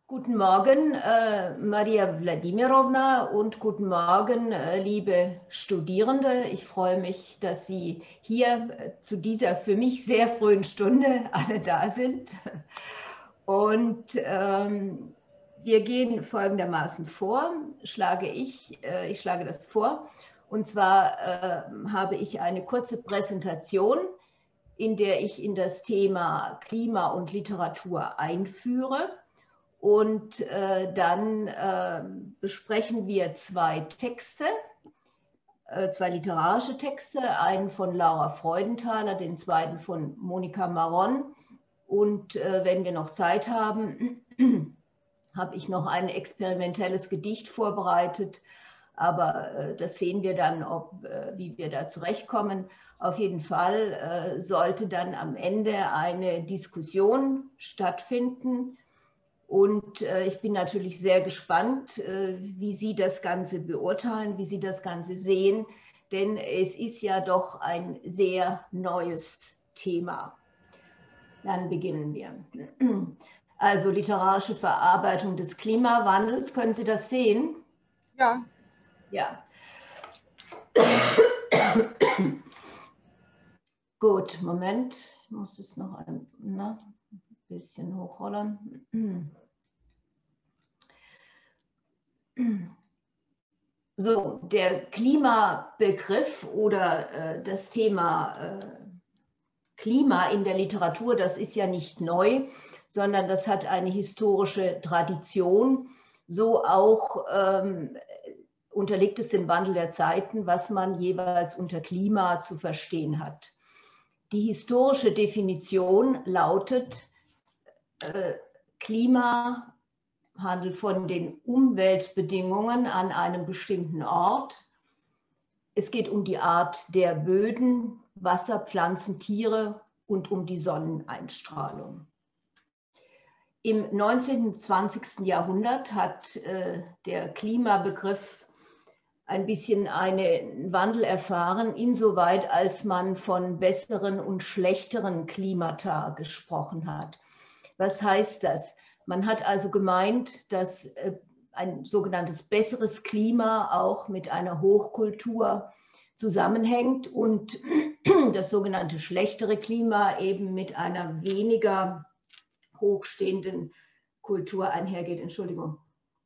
Guten Morgen, Maria Wladimirovna, und guten Morgen, liebe Studierende. Ich freue mich, dass Sie hier zu dieser für mich sehr frühen Stunde alle da sind. Und wir gehen folgendermaßen vor, ich schlage das vor. Und zwar habe ich eine kurze Präsentation, in der ich in das Thema Klima und Literatur einführe. Und dann besprechen wir zwei Texte, zwei literarische Texte, einen von Laura Freudenthaler, den zweiten von Monika Maron. Und wenn wir noch Zeit haben, habe ich noch ein experimentelles Gedicht vorbereitet. Aber das sehen wir dann, wie wir da zurechtkommen. Auf jeden Fall sollte dann am Ende eine Diskussion stattfinden. Und ich bin natürlich sehr gespannt, wie Sie das Ganze beurteilen, wie Sie das Ganze sehen, denn es ist ja doch ein sehr neues Thema. Dann beginnen wir. Also literarische Verarbeitung des Klimawandels, können Sie das sehen? Ja. Ja. Gut, Moment, ich muss es noch ein bisschen hochrollern. So, der Klimabegriff oder das Thema Klima in der Literatur, das ist ja nicht neu, sondern das hat eine historische Tradition. So auch unterliegt es dem Wandel der Zeiten, was man jeweils unter Klima zu verstehen hat. Die historische Definition lautet, Klima handelt von den Umweltbedingungen an einem bestimmten Ort. Es geht um die Art der Böden, Wasser, Pflanzen, Tiere und um die Sonneneinstrahlung. Im 19. und 20. Jahrhundert hat der Klimabegriff ein bisschen einen Wandel erfahren, insoweit als man von besseren und schlechteren Klimata gesprochen hat. Was heißt das? Man hat also gemeint, dass ein sogenanntes besseres Klima auch mit einer Hochkultur zusammenhängt und das sogenannte schlechtere Klima eben mit einer weniger hochstehenden Kultur einhergeht. Entschuldigung.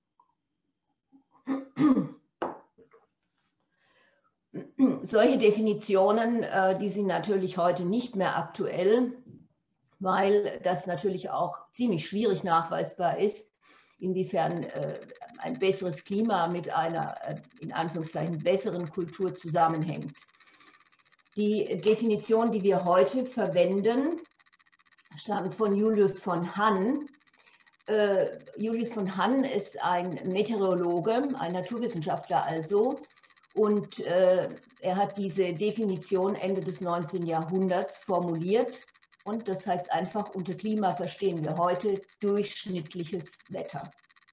Solche Definitionen, die sind natürlich heute nicht mehr aktuell, weil das natürlich auch ziemlich schwierig nachweisbar ist, inwiefern ein besseres Klima mit einer, in Anführungszeichen, besseren Kultur zusammenhängt. Die Definition, die wir heute verwenden, stammt von Julius von Hann. Julius von Hann ist ein Meteorologe, ein Naturwissenschaftler also, und er hat diese Definition Ende des 19. Jahrhunderts formuliert. Und das heißt einfach, unter Klima verstehen wir heute durchschnittliches Wetter.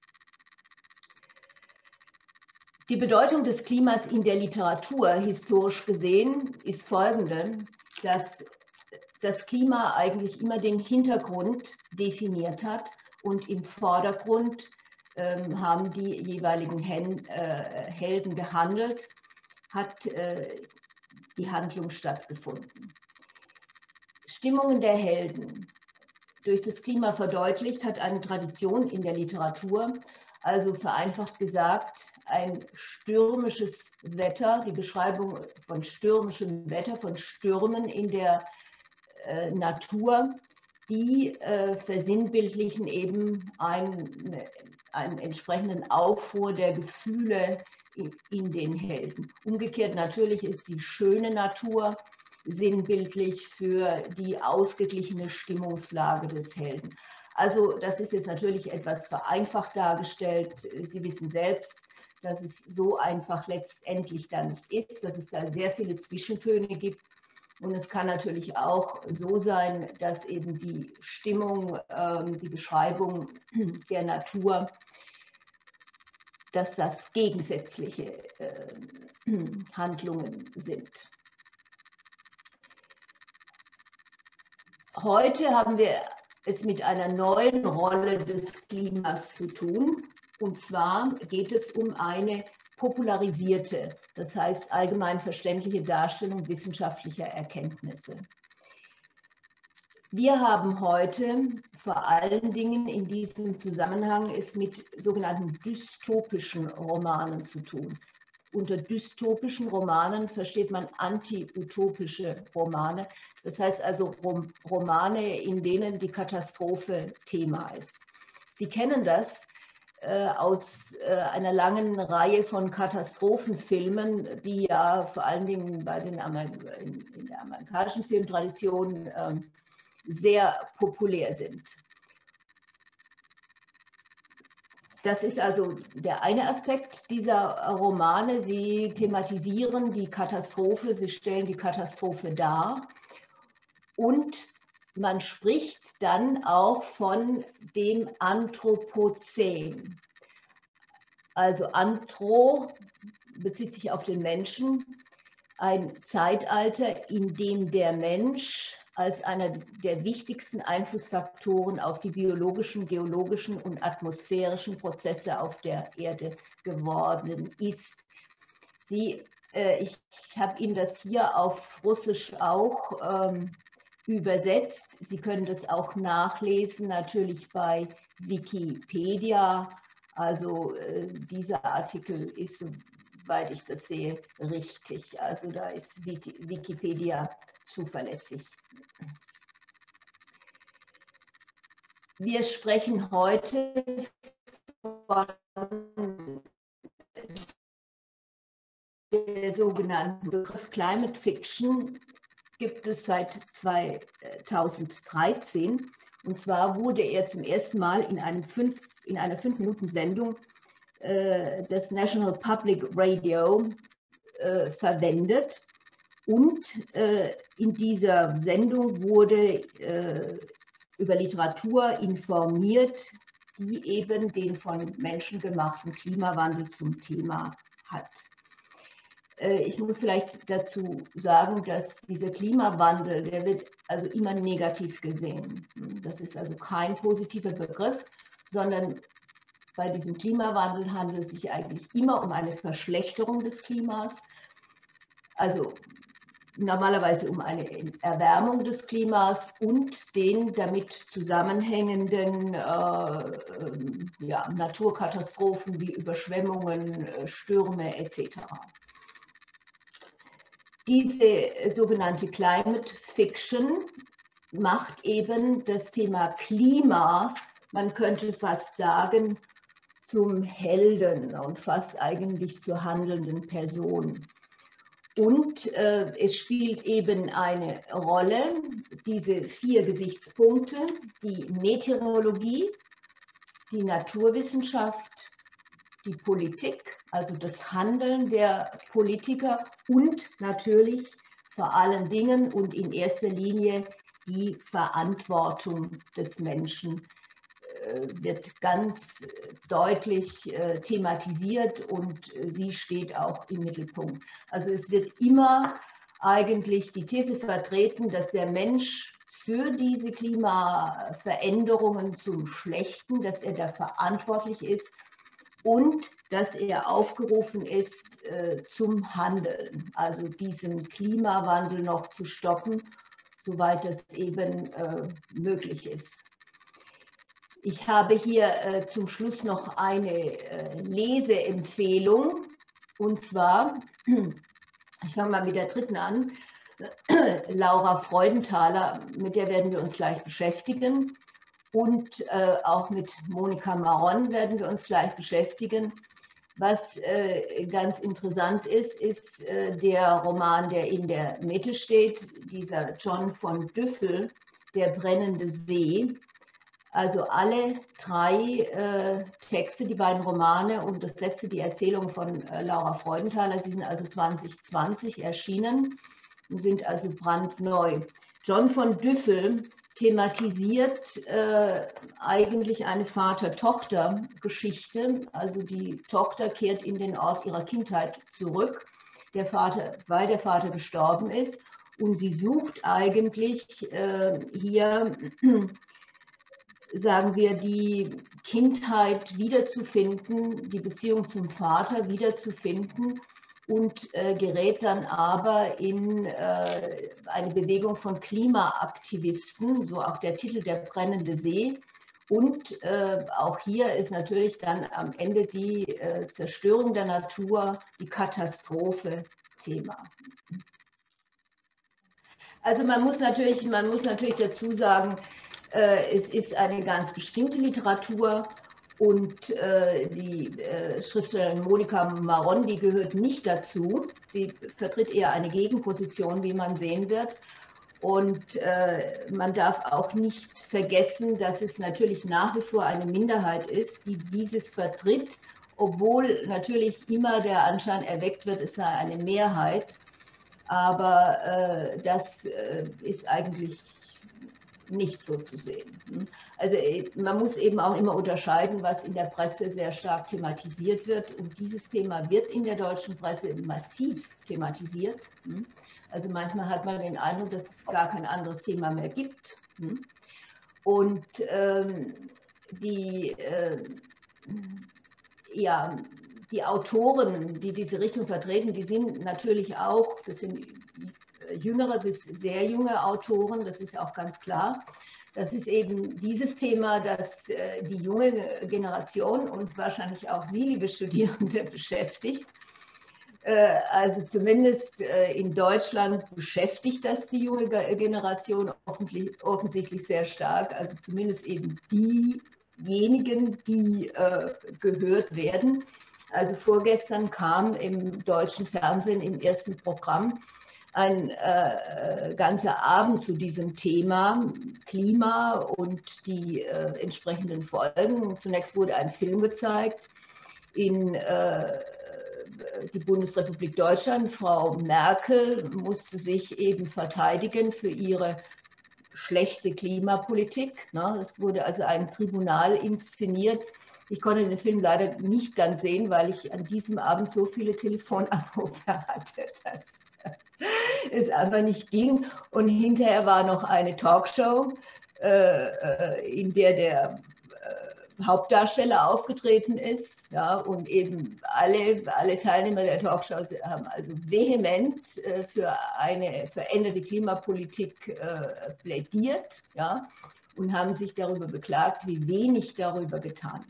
Die Bedeutung des Klimas in der Literatur, historisch gesehen, ist folgende, dass das Klima eigentlich immer den Hintergrund definiert hat und im Vordergrund haben die jeweiligen Helden gehandelt, hat die Handlung stattgefunden. Stimmungen der Helden, durch das Klima verdeutlicht, hat eine Tradition in der Literatur, also vereinfacht gesagt, ein stürmisches Wetter, die Beschreibung von stürmischem Wetter, von Stürmen in der Natur, die versinnbildlichen eben einen entsprechenden Aufruhr der Gefühle in den Helden. Umgekehrt natürlich ist die schöne Natur sinnbildlich für die ausgeglichene Stimmungslage des Helden. Also das ist jetzt natürlich etwas vereinfacht dargestellt. Sie wissen selbst, dass es so einfach letztendlich dann nicht ist, dass es da sehr viele Zwischentöne gibt. Und es kann natürlich auch so sein, dass eben die Stimmung, die Beschreibung der Natur, dass das gegensätzliche Handlungen sind. Heute haben wir es mit einer neuen Rolle des Klimas zu tun. Und zwar geht es um eine popularisierte, das heißt allgemein verständliche Darstellung wissenschaftlicher Erkenntnisse. Wir haben heute vor allen Dingen in diesem Zusammenhang es mit sogenannten dystopischen Romanen zu tun. Unter dystopischen Romanen versteht man anti-utopische Romane, das heißt also Romane, in denen die Katastrophe Thema ist. Sie kennen das aus einer langen Reihe von Katastrophenfilmen, die ja vor allen Dingen in der amerikanischen Filmtradition sehr populär sind. Das ist also der eine Aspekt dieser Romane. Sie thematisieren die Katastrophe, sie stellen die Katastrophe dar und man spricht dann auch von dem Anthropozän. Also Anthro bezieht sich auf den Menschen, ein Zeitalter, in dem der Mensch als einer der wichtigsten Einflussfaktoren auf die biologischen, geologischen und atmosphärischen Prozesse auf der Erde geworden ist. Ich habe Ihnen das hier auf Russisch auch übersetzt. Sie können das auch nachlesen, natürlich bei Wikipedia. Also dieser Artikel ist, soweit ich das sehe, richtig. Also da ist Wikipedia zuverlässig. Wir sprechen heute von der sogenannten Begriff Climate Fiction, gibt es seit 2013. Und zwar wurde er zum ersten Mal in einer 5-Minuten-Sendung des National Public Radio verwendet. Und in dieser Sendung wurde über Literatur informiert, die eben den von Menschen gemachten Klimawandel zum Thema hat. Ich muss vielleicht dazu sagen, dass dieser Klimawandel, der wird also immer negativ gesehen. Das ist also kein positiver Begriff, sondern bei diesem Klimawandel handelt es sich eigentlich immer um eine Verschlechterung des Klimas, also normalerweise um eine Erwärmung des Klimas und den damit zusammenhängenden Naturkatastrophen wie Überschwemmungen, Stürme etc. Diese sogenannte Climate Fiction macht eben das Thema Klima, man könnte fast sagen, zum Helden und fast eigentlich zur handelnden Person. Und es spielt eben eine Rolle, diese 4 Gesichtspunkte, die Meteorologie, die Naturwissenschaft, die Politik, also das Handeln der Politiker und natürlich vor allen Dingen und in erster Linie die Verantwortung des Menschen wird ganz deutlich thematisiert und sie steht auch im Mittelpunkt. Also es wird immer eigentlich die These vertreten, dass der Mensch für diese Klimaveränderungen zum Schlechten, dass er da verantwortlich ist und dass er aufgerufen ist zum Handeln, also diesen Klimawandel noch zu stoppen, soweit das eben möglich ist. Ich habe hier zum Schluss noch eine Leseempfehlung, und zwar, ich fange mal mit der dritten an, Laura Freudenthaler, mit der werden wir uns gleich beschäftigen, und auch mit Monika Maron werden wir uns gleich beschäftigen. Was ganz interessant ist, ist der Roman, der in der Mitte steht, dieser John von Düffel, Der brennende See. Also alle 3 Texte, die beiden Romane und das letzte, die Erzählung von Laura Freudenthaler, sie sind also 2020 erschienen und sind also brandneu. John von Düffel thematisiert eigentlich eine Vater-Tochter-Geschichte. Also die Tochter kehrt in den Ort ihrer Kindheit zurück, weil der Vater gestorben ist. Und sie sucht eigentlich hier sagen wir, die Kindheit wiederzufinden, die Beziehung zum Vater wiederzufinden und gerät dann aber in eine Bewegung von Klimaaktivisten, so auch der Titel Der brennende See. Und auch hier ist natürlich dann am Ende die Zerstörung der Natur, die Katastrophe Thema. Also man muss natürlich dazu sagen, es ist eine ganz bestimmte Literatur und die Schriftstellerin Monika Maron, die gehört nicht dazu. Sie vertritt eher eine Gegenposition, wie man sehen wird. Und man darf auch nicht vergessen, dass es natürlich nach wie vor eine Minderheit ist, die dieses vertritt, obwohl natürlich immer der Anschein erweckt wird, es sei eine Mehrheit. Aber das ist eigentlich nicht so zu sehen. Also man muss eben auch immer unterscheiden, was in der Presse sehr stark thematisiert wird. Und dieses Thema wird in der deutschen Presse massiv thematisiert. Also manchmal hat man den Eindruck, dass es gar kein anderes Thema mehr gibt. Und die Autoren, die diese Richtung vertreten, die sind natürlich auch, das sind jüngere bis sehr junge Autoren, das ist auch ganz klar. Das ist eben dieses Thema, das die junge Generation und wahrscheinlich auch Sie, liebe Studierende, beschäftigt. Also zumindest in Deutschland beschäftigt das die junge Generation offensichtlich sehr stark. Also zumindest eben diejenigen, die gehört werden. Also vorgestern kam im deutschen Fernsehen im ersten Programm ein ganzer Abend zu diesem Thema Klima und die entsprechenden Folgen. Zunächst wurde ein Film gezeigt in die Bundesrepublik Deutschland. Frau Merkel musste sich eben verteidigen für ihre schlechte Klimapolitik. Es wurde also ein Tribunal inszeniert. Ich konnte den Film leider nicht ganz sehen, weil ich an diesem Abend so viele Telefonanrufe hatte, dass es einfach nicht ging. Und hinterher war noch eine Talkshow, in der der Hauptdarsteller aufgetreten ist. Ja, und eben alle Teilnehmer der Talkshow haben also vehement für eine veränderte Klimapolitik plädiert. Ja, und haben sich darüber beklagt, wie wenig dafür getan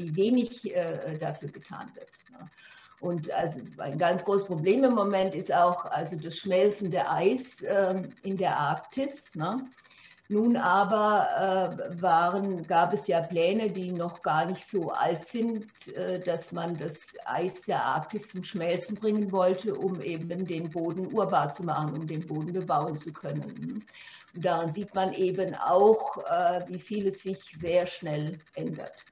wird. Ja. Und also ein ganz großes Problem im Moment ist auch also das schmelzende Eis in der Arktis. Ne? Nun aber gab es ja Pläne, die noch gar nicht so alt sind, dass man das Eis der Arktis zum Schmelzen bringen wollte, um eben den Boden urbar zu machen, um den Boden bebauen zu können. Und daran sieht man eben auch, wie viel es sich sehr schnell ändert.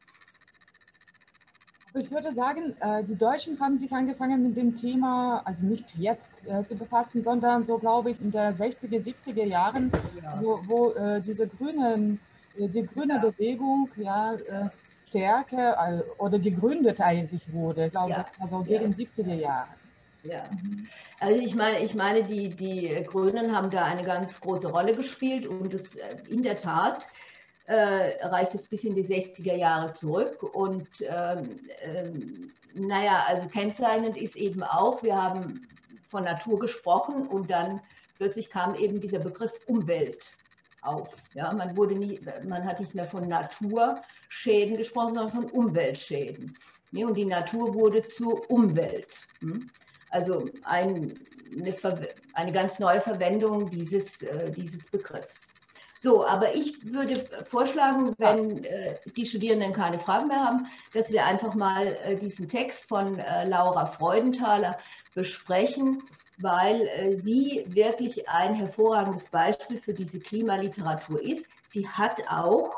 Ich würde sagen, die Deutschen haben sich angefangen mit dem Thema, also nicht jetzt zu befassen, sondern so, glaube ich, in der 60er, 70er Jahren, ja. wo die grüne Bewegung ja, stärker oder gegründet eigentlich wurde, ich glaube, das war so gegen 70er Jahre. Ja, also ich meine die Grünen haben da eine ganz große Rolle gespielt und es in der Tat reicht es bis in die 60er Jahre zurück und naja, also kennzeichnend ist eben auch, wir haben von Natur gesprochen und dann plötzlich kam eben dieser Begriff Umwelt auf. Ja, man hat nicht mehr von Naturschäden gesprochen, sondern von Umweltschäden. Ja, und die Natur wurde zur Umwelt. Also eine ganz neue Verwendung dieses Begriffs. So, aber ich würde vorschlagen, wenn die Studierenden keine Fragen mehr haben, dass wir einfach mal diesen Text von Laura Freudenthaler besprechen, weil sie wirklich ein hervorragendes Beispiel für diese Klimaliteratur ist. Sie hat auch,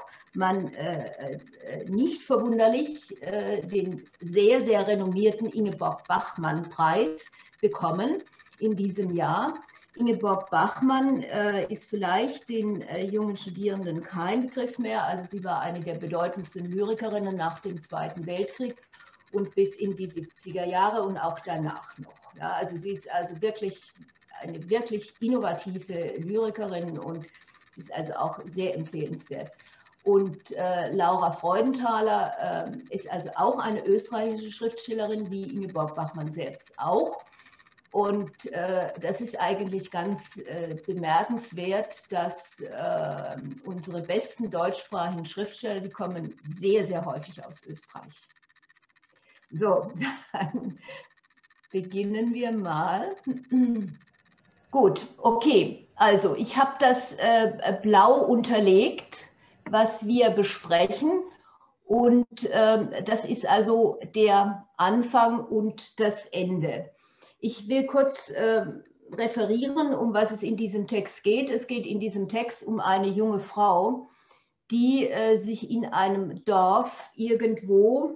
nicht verwunderlich, den sehr, sehr renommierten Ingeborg-Bachmann-Preis bekommen in diesem Jahr. Ingeborg Bachmann ist vielleicht den jungen Studierenden kein Begriff mehr. Also sie war eine der bedeutendsten Lyrikerinnen nach dem Zweiten Weltkrieg und bis in die 70er Jahre und auch danach noch. Ja, also sie ist also wirklich eine wirklich innovative Lyrikerin und ist also auch sehr empfehlenswert. Und Laura Freudenthaler ist also auch eine österreichische Schriftstellerin, wie Ingeborg Bachmann selbst auch. Und das ist eigentlich ganz bemerkenswert, dass unsere besten deutschsprachigen Schriftsteller, die kommen sehr, sehr häufig aus Österreich. So, dann beginnen wir mal. Gut, okay. Also ich habe das blau unterlegt, was wir besprechen. Und das ist also der Anfang und das Ende. Ich will kurz referieren, um was es in diesem Text geht. Es geht in diesem Text um eine junge Frau, die sich in einem Dorf irgendwo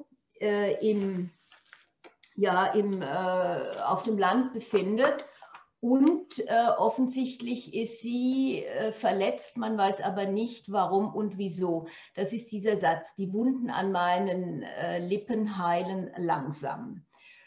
auf dem Land befindet. Und offensichtlich ist sie verletzt, man weiß aber nicht, warum und wieso. Das ist dieser Satz: Die Wunden an meinen Lippen heilen langsam.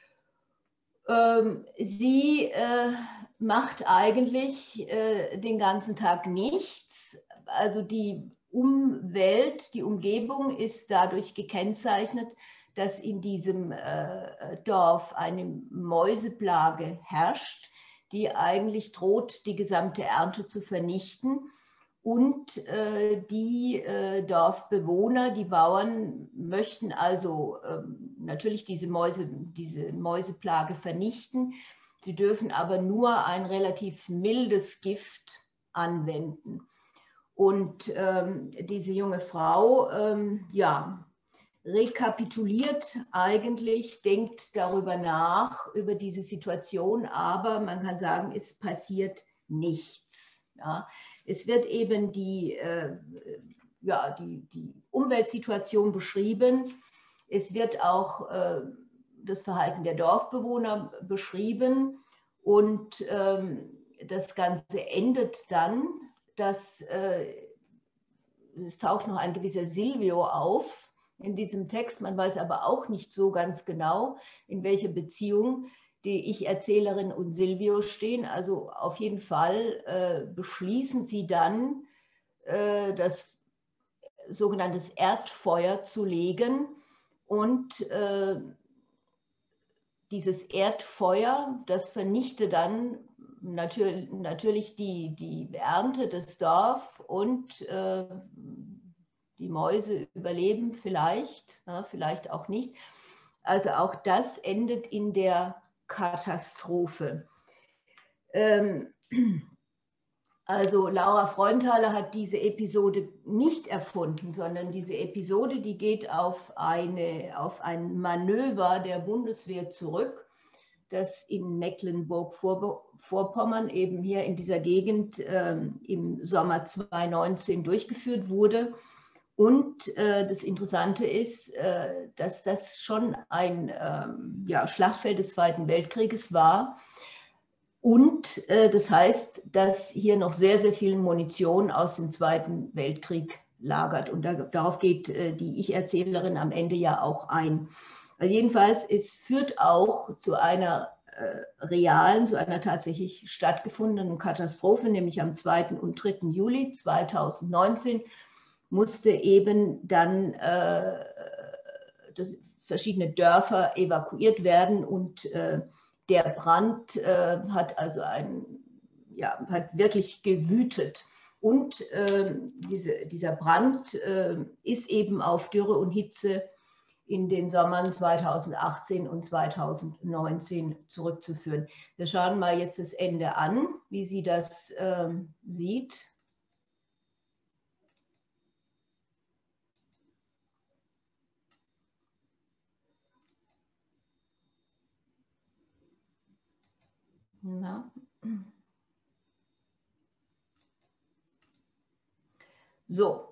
Sie macht eigentlich den ganzen Tag nichts. Also die Umwelt, die Umgebung ist dadurch gekennzeichnet, dass in diesem Dorf eine Mäuseplage herrscht, die eigentlich droht, die gesamte Ernte zu vernichten. Und die Dorfbewohner, die Bauern, möchten also natürlich diese Mäuseplage vernichten. Sie dürfen aber nur ein relativ mildes Gift anwenden. Und diese junge Frau, rekapituliert eigentlich, denkt darüber nach, über diese Situation, aber man kann sagen, es passiert nichts. Ja. Es wird eben die Umweltsituation beschrieben. Es wird auch das Verhalten der Dorfbewohner beschrieben. Und das Ganze endet dann, dass es taucht noch ein gewisser Silvio auf in diesem Text. Man weiß aber auch nicht so ganz genau, in welcher Beziehung die Ich-Erzählerin und Silvio stehen. Also auf jeden Fall beschließen sie dann, das sogenannte Erdfeuer zu legen. Und dieses Erdfeuer, das vernichtet dann natürlich die Ernte, das Dorf, und die Mäuse überleben vielleicht, vielleicht auch nicht. Also auch das endet in der Katastrophe. Also Laura Freudenthaler hat diese Episode nicht erfunden, sondern diese Episode, die geht auf ein Manöver der Bundeswehr zurück, das in Mecklenburg-Vorpommern, eben hier in dieser Gegend, im Sommer 2019 durchgeführt wurde. Und das Interessante ist, dass das schon ein Schlachtfeld des Zweiten Weltkrieges war. Und das heißt, dass hier noch sehr, sehr viel Munition aus dem Zweiten Weltkrieg lagert. Und darauf geht die Ich-Erzählerin am Ende ja auch ein. Also jedenfalls, es führt auch zu einer zu einer tatsächlich stattgefundenen Katastrophe, nämlich am 2. und 3. Juli 2019 musste eben dann verschiedene Dörfer evakuiert werden, und der Brand hat also hat wirklich gewütet. Und dieser Brand ist eben auf Dürre und Hitze in den Sommern 2018 und 2019 zurückzuführen. Wir schauen mal jetzt das Ende an, wie sie das sieht. Na. So,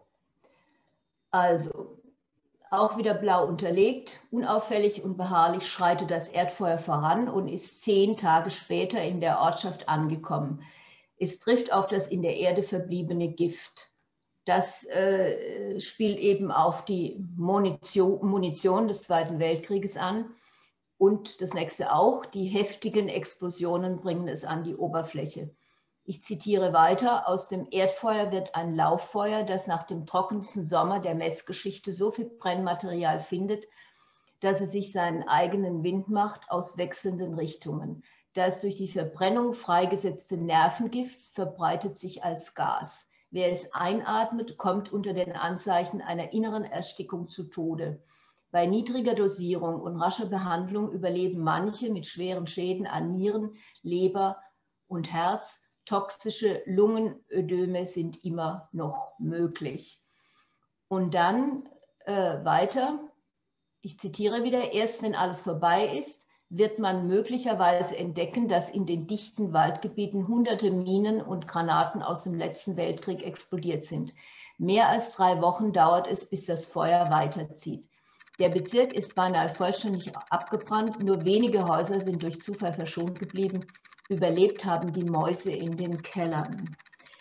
also auch wieder blau unterlegt. Unauffällig und beharrlich schreitet das Erdfeuer voran und ist 10 Tage später in der Ortschaft angekommen. Es trifft auf das in der Erde verbliebene Gift. Das spielt eben auf die Munition des Zweiten Weltkrieges an. Und das nächste auch: Die heftigen Explosionen bringen es an die Oberfläche. Ich zitiere weiter: Aus dem Erdfeuer wird ein Lauffeuer, das nach dem trockensten Sommer der Messgeschichte so viel Brennmaterial findet, dass es sich seinen eigenen Wind macht aus wechselnden Richtungen. Das durch die Verbrennung freigesetzte Nervengift verbreitet sich als Gas. Wer es einatmet, kommt unter den Anzeichen einer inneren Erstickung zu Tode. Bei niedriger Dosierung und rascher Behandlung überleben manche mit schweren Schäden an Nieren, Leber und Herz. Toxische Lungenödeme sind immer noch möglich. Und dann weiter, ich zitiere wieder: Erst wenn alles vorbei ist, wird man möglicherweise entdecken, dass in den dichten Waldgebieten hunderte Minen und Granaten aus dem letzten Weltkrieg explodiert sind. Mehr als 3 Wochen dauert es, bis das Feuer weiterzieht. Der Bezirk ist beinahe vollständig abgebrannt, nur wenige Häuser sind durch Zufall verschont geblieben. Überlebt haben die Mäuse in den Kellern.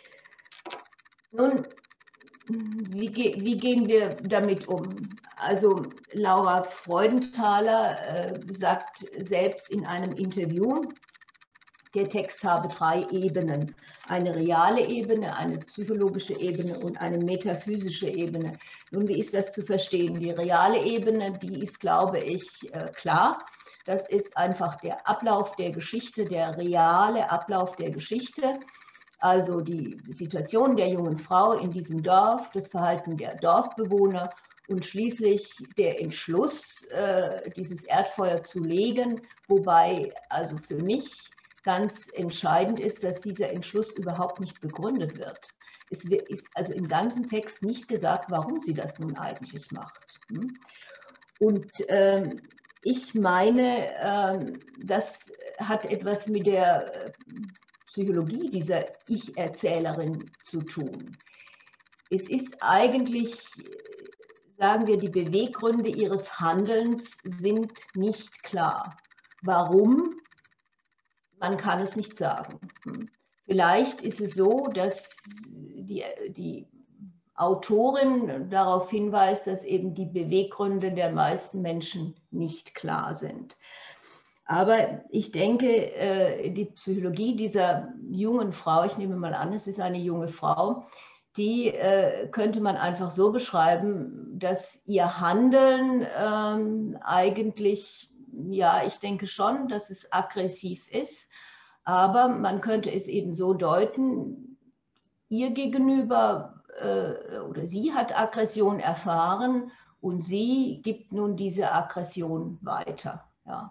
Nun, wie gehen wir damit um? Also Laura Freudenthaler sagt selbst in einem Interview, der Text habe 3 Ebenen: eine reale Ebene, eine psychologische Ebene und eine metaphysische Ebene. Nun, wie ist das zu verstehen? Die reale Ebene, die ist, glaube ich, klar. Das ist einfach der Ablauf der Geschichte, der reale Ablauf der Geschichte. Also die Situation der jungen Frau in diesem Dorf, das Verhalten der Dorfbewohner und schließlich der Entschluss, dieses Erdfeuer zu legen, wobei also für mich ganz entscheidend ist, dass dieser Entschluss überhaupt nicht begründet wird. Es ist also im ganzen Text nicht gesagt, warum sie das nun eigentlich macht. Und ich meine, das hat etwas mit der Psychologie dieser Ich-Erzählerin zu tun. Es ist eigentlich, sagen wir, die Beweggründe ihres Handelns sind nicht klar. Warum? Man kann es nicht sagen. Vielleicht ist es so, dass die Autorin darauf hinweist, dass eben die Beweggründe der meisten Menschen nicht klar sind. Aber ich denke, die Psychologie dieser jungen Frau, ich nehme mal an, es ist eine junge Frau, die könnte man einfach so beschreiben, dass ihr Handeln eigentlich, ja, ich denke schon, dass es aggressiv ist, aber man könnte es eben so deuten: ihr gegenüber oder sie hat Aggression erfahren und sie gibt nun diese Aggression weiter. Ja.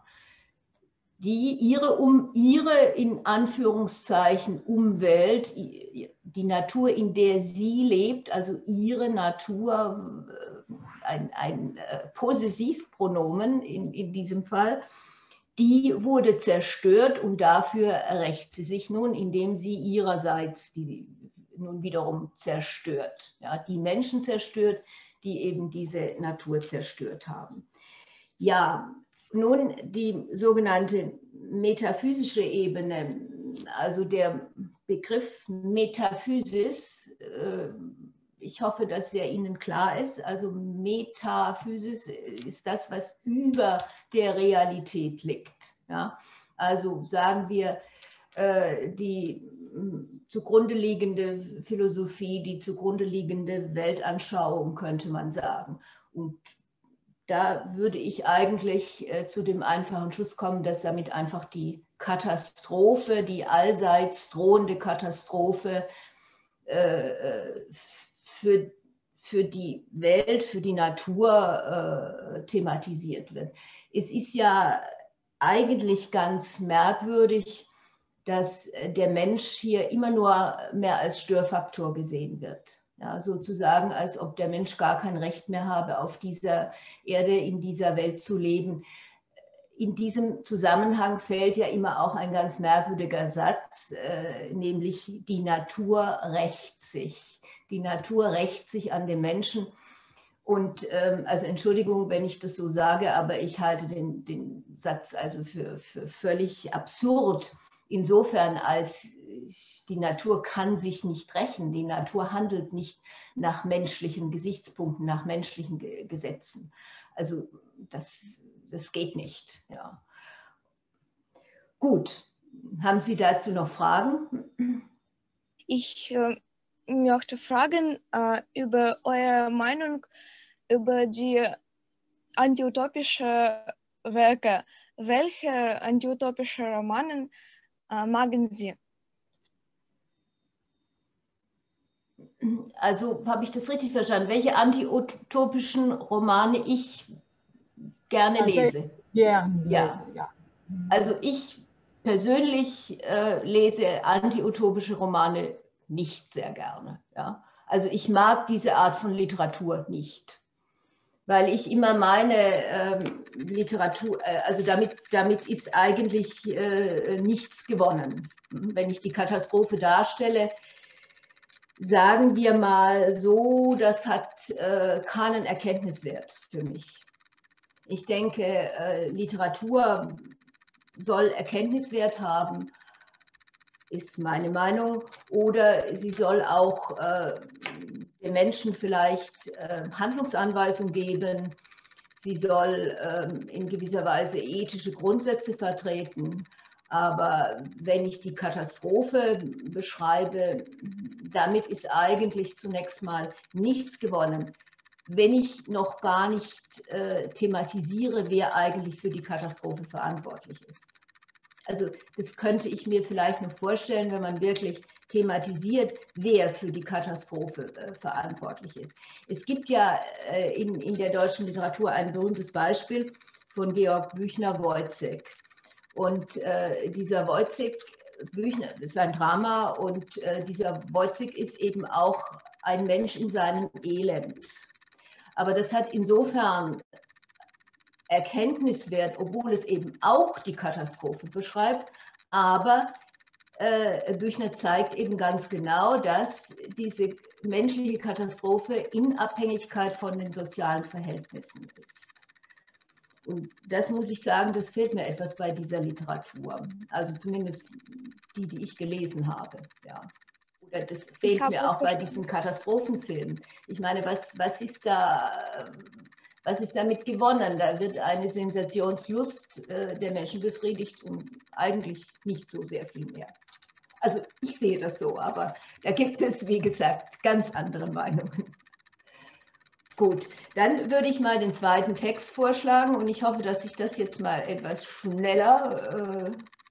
Ihre in Anführungszeichen Umwelt, die Natur, in der sie lebt, also ihre Natur, ein Possessivpronomen in diesem Fall, die wurde zerstört und dafür rächt sie sich nun, indem sie ihrerseits die nun wiederum zerstört. Ja, die Menschen zerstört, die eben diese Natur zerstört haben. Ja, nun die sogenannte metaphysische Ebene, also der Begriff Metaphysis, ich hoffe, dass er Ihnen klar ist. Also Metaphysis ist das, was über der Realität liegt. Ja? Also sagen wir, die zugrunde liegende Philosophie, die zugrunde liegende Weltanschauung, könnte man sagen. Und da würde ich eigentlich zu dem einfachen Schluss kommen, dass damit einfach die Katastrophe, die allseits drohende Katastrophe für die Welt, für die Natur thematisiert wird. Es ist ja eigentlich ganz merkwürdig, dass der Mensch hier immer nur mehr als Störfaktor gesehen wird. Ja, sozusagen, als ob der Mensch gar kein Recht mehr habe, auf dieser Erde, in dieser Welt zu leben. In diesem Zusammenhang fällt ja immer auch ein ganz merkwürdiger Satz, nämlich die Natur rächt sich. Die Natur rächt sich an dem Menschen. Und also Entschuldigung, wenn ich das so sage, aber ich halte den Satz also für völlig absurd. Insofern, als die Natur kann sich nicht rächen. Die Natur handelt nicht nach menschlichen Gesichtspunkten, nach menschlichen Gesetzen. Also das geht nicht. Ja. Gut, haben Sie dazu noch Fragen? Ich möchte fragen über eure Meinung über die antiutopische Werke. Welche antiutopische Romanen magen Sie? Also habe ich das richtig verstanden? Welche antiutopischen Romane ich gerne lese? Gerne Ja. lese, ja. Also ich persönlich lese antiutopische Romane nicht sehr gerne. Ja? Also ich mag diese Art von Literatur nicht, weil ich immer meine Literatur, also damit ist eigentlich nichts gewonnen. Wenn ich die Katastrophe darstelle, sagen wir mal so, das hat keinen Erkenntniswert für mich. Ich denke, Literatur soll Erkenntniswert haben, ist meine Meinung, oder sie soll auch den Menschen vielleicht Handlungsanweisungen geben, sie soll in gewisser Weise ethische Grundsätze vertreten. Aber wenn ich die Katastrophe beschreibe, damit ist eigentlich zunächst mal nichts gewonnen, wenn ich noch gar nicht thematisiere, wer eigentlich für die Katastrophe verantwortlich ist. Also das könnte ich mir vielleicht noch vorstellen, wenn man wirklich thematisiert, wer für die Katastrophe verantwortlich ist. Es gibt ja in der deutschen Literatur ein berühmtes Beispiel von Georg Büchner-Woyzek. Und dieser Woyzek, Büchner, das ist ein Drama, und dieser Woyzek ist eben auch ein Mensch in seinem Elend. Aber das hat insofern Erkenntniswert, obwohl es eben auch die Katastrophe beschreibt, aber Büchner zeigt eben ganz genau, dass diese menschliche Katastrophe in Abhängigkeit von den sozialen Verhältnissen ist. Und das muss ich sagen, das fehlt mir etwas bei dieser Literatur, also zumindest die ich gelesen habe. Ja. Oder das fehlt mir auch bei diesen Katastrophenfilmen. Ich meine, was ist damit gewonnen? Da wird eine Sensationslust der Menschen befriedigt und eigentlich nicht so sehr viel mehr. Also ich sehe das so, aber da gibt es, wie gesagt, ganz andere Meinungen. Gut, dann würde ich mal den zweiten Text vorschlagen und ich hoffe, dass ich das jetzt mal etwas schneller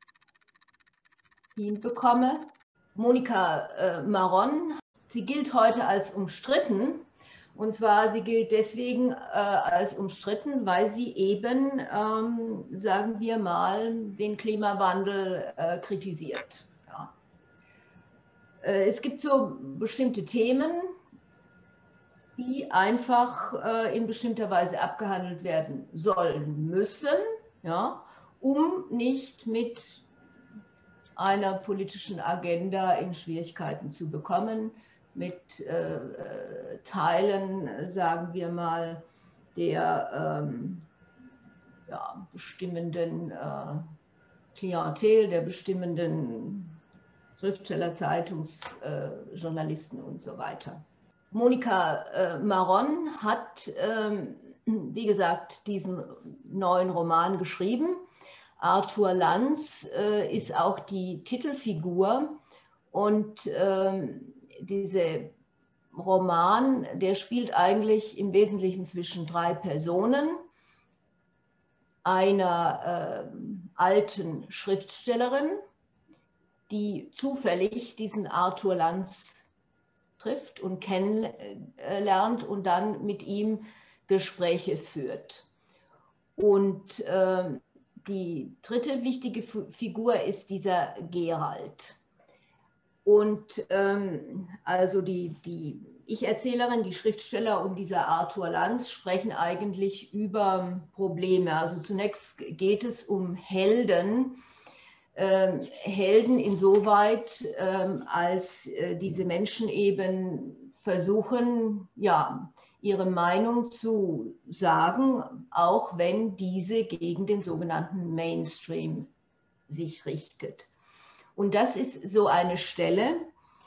hinbekomme. Monika Maron, sie gilt heute als umstritten. Und zwar, sie gilt deswegen als umstritten, weil sie eben, sagen wir mal, den Klimawandel kritisiert. Ja. Es gibt so bestimmte Themen, die einfach in bestimmter Weise abgehandelt werden sollen müssen, ja, um nicht mit einer politischen Agenda in Schwierigkeiten zu bekommen, mit Teilen, sagen wir mal, der ja, bestimmenden Klientel, der bestimmenden Schriftsteller, Zeitungsjournalisten und so weiter. Monika Maron hat, wie gesagt, diesen neuen Roman geschrieben. Arthur Lanz ist auch die Titelfigur und dieser Roman, der spielt eigentlich im Wesentlichen zwischen drei Personen. Einer alten Schriftstellerin, die zufällig diesen Arthur Lanz trifft und kennenlernt und dann mit ihm Gespräche führt. Und die dritte wichtige Figur ist dieser Gerald. Und also die Ich-Erzählerin, die Schriftsteller und dieser Arthur Lanz sprechen eigentlich über Probleme. Also zunächst geht es um Helden. Helden insoweit, als diese Menschen eben versuchen, ja, ihre Meinung zu sagen, auch wenn diese gegen den sogenannten Mainstream sich richtet. Und das ist so eine Stelle,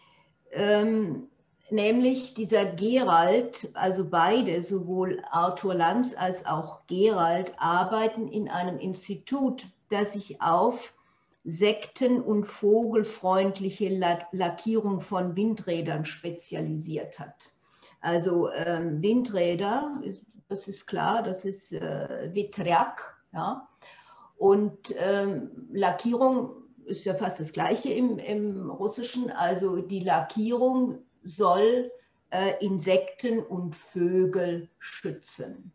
nämlich dieser Gerald, also beide, sowohl Arthur Lanz als auch Gerald, arbeiten in einem Institut, das sich auf sekten- und vogelfreundliche Lackierung von Windrädern spezialisiert hat. Also Windräder, das ist klar, das ist Witriak, ja. Und Lackierung ist ja fast das Gleiche im Russischen. Also die Lackierung soll Insekten und Vögel schützen.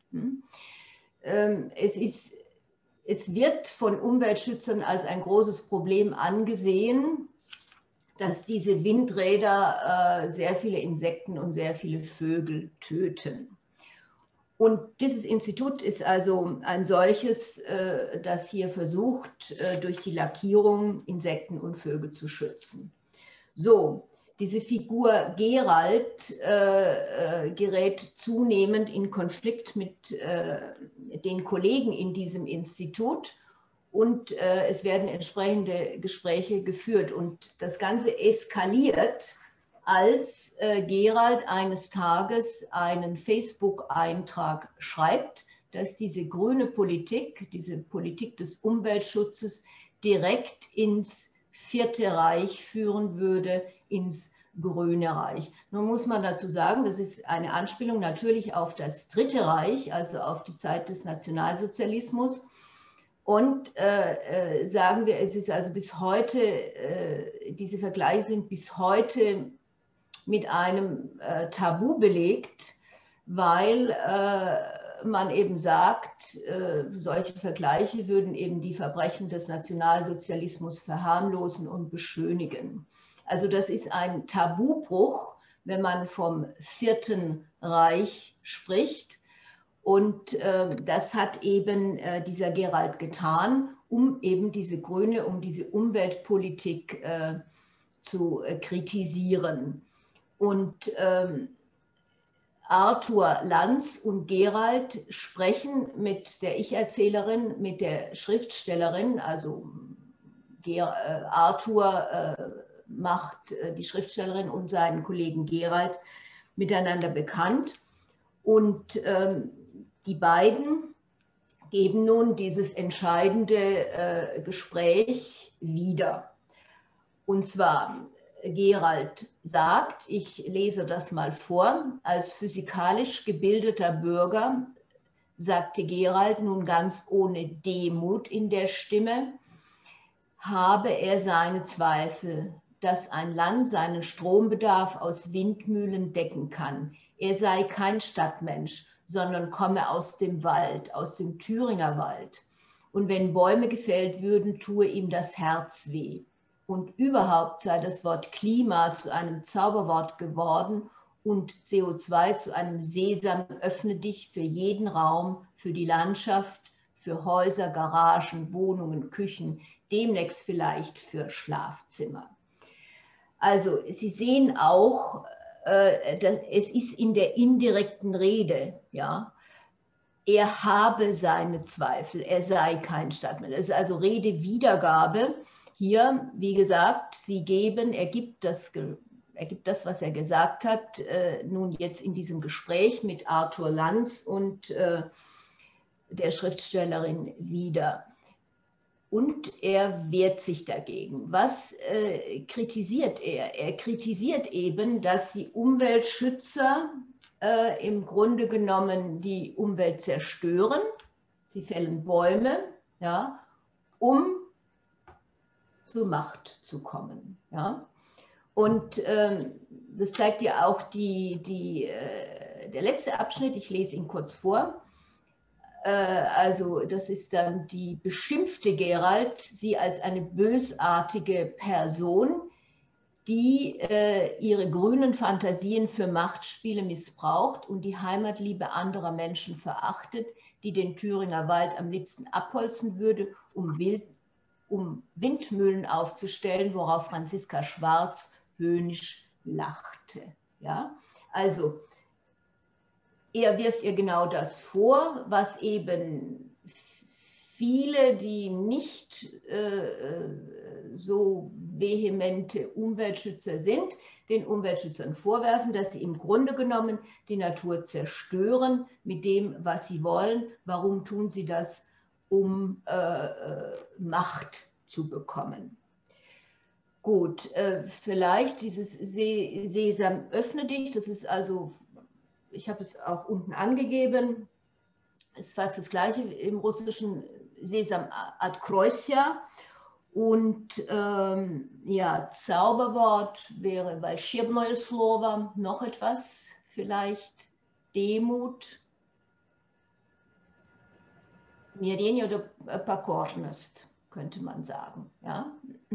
Es wird von Umweltschützern als ein großes Problem angesehen, dass diese Windräder sehr viele Insekten und sehr viele Vögel töten. Und dieses Institut ist also ein solches, das hier versucht, durch die Lackierung Insekten und Vögel zu schützen. So, diese Figur Gerald gerät zunehmend in Konflikt mit den Kollegen in diesem Institut und es werden entsprechende Gespräche geführt. Und das Ganze eskaliert, als Gerald eines Tages einen Facebook-Eintrag schreibt, dass diese grüne Politik, diese Politik des Umweltschutzes direkt ins Vierte Reich führen würde, ins Grüne Reich. Nun muss man dazu sagen, das ist eine Anspielung natürlich auf das Dritte Reich, also auf die Zeit des Nationalsozialismus. Und sagen wir, es ist also bis heute, diese Vergleiche sind bis heute mit einem Tabu belegt, weil man eben sagt, solche Vergleiche würden eben die Verbrechen des Nationalsozialismus verharmlosen und beschönigen. Also das ist ein Tabubruch, wenn man vom Vierten Reich spricht. Und das hat eben dieser Gerald getan, um eben diese grüne, um diese Umweltpolitik zu kritisieren. Und Arthur Lanz und Gerald sprechen mit der Ich-Erzählerin, mit der Schriftstellerin, also Arthur macht die Schriftstellerin und seinen Kollegen Gerald miteinander bekannt. Und die beiden geben nun dieses entscheidende Gespräch wieder. Und zwar, Gerald sagt, ich lese das mal vor, als physikalisch gebildeter Bürger, sagte Gerald nun ganz ohne Demut in der Stimme, habe er seine Zweifel, dass ein Land seinen Strombedarf aus Windmühlen decken kann. Er sei kein Stadtmensch, sondern komme aus dem Wald, aus dem Thüringer Wald. Und wenn Bäume gefällt würden, tue ihm das Herz weh. Und überhaupt sei das Wort Klima zu einem Zauberwort geworden und CO2 zu einem Sesam, öffne dich für jeden Raum, für die Landschaft, für Häuser, Garagen, Wohnungen, Küchen, demnächst vielleicht für Schlafzimmer. Also Sie sehen auch, es ist in der indirekten Rede, ja, er habe seine Zweifel, er sei kein Stadtmensch. Es ist also Redewiedergabe. Hier, wie gesagt, er gibt das, was er gesagt hat, nun jetzt in diesem Gespräch mit Arthur Lanz und der Schriftstellerin wieder. Und er wehrt sich dagegen. Was kritisiert er? Er kritisiert eben, dass die Umweltschützer im Grunde genommen die Umwelt zerstören. Sie fällen Bäume, ja, um zur Macht zu kommen. Ja? Und das zeigt ja auch der letzte Abschnitt, ich lese ihn kurz vor. Also das ist dann die beschimpfte Gerald, sie als eine bösartige Person, die ihre grünen Fantasien für Machtspiele missbraucht und die Heimatliebe anderer Menschen verachtet, die den Thüringer Wald am liebsten abholzen würde, um Windmühlen aufzustellen, worauf Franziska Schwarz höhnisch lachte. Ja? Also er wirft ihr genau das vor, was eben viele, die nicht so vehemente Umweltschützer sind, den Umweltschützern vorwerfen, dass sie im Grunde genommen die Natur zerstören mit dem, was sie wollen. Warum tun sie das? Um Macht zu bekommen. Gut, vielleicht dieses Sesam, öffne dich, das ist also, ich habe es auch unten angegeben, ist fast das gleiche im Russischen, Sesam откройся. Und ja, Zauberwort wäre волшебное слово, noch etwas, vielleicht Demut, смирение oder покорность, könnte man sagen. Ja?